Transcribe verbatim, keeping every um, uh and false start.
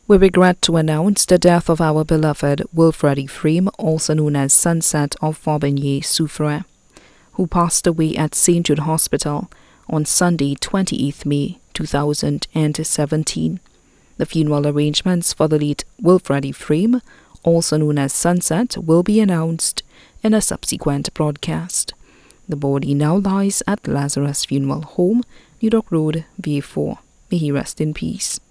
We regret to announce the death of our beloved Wilfred Ephraim, also known as Sunset of Faubernier-Soufrière, who passed away at Saint Jude Hospital on Sunday, twenty-eighth May two thousand seventeen. The funeral arrangements for the late Wilfred Ephraim, also known as Sunset, will be announced in a subsequent broadcast. The body now lies at Lazarus Funeral Home, New Dock Road, B A four. May he rest in peace.